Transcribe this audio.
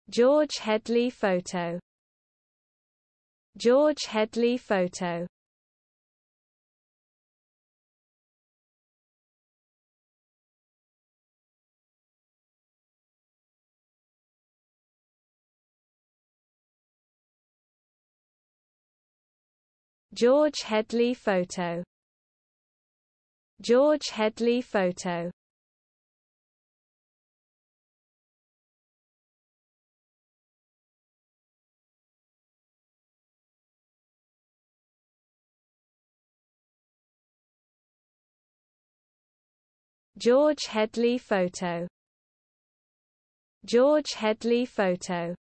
George Headley photo. George Headley photo. George Headley photo. George Headley photo. George Headley photo. George Headley photo.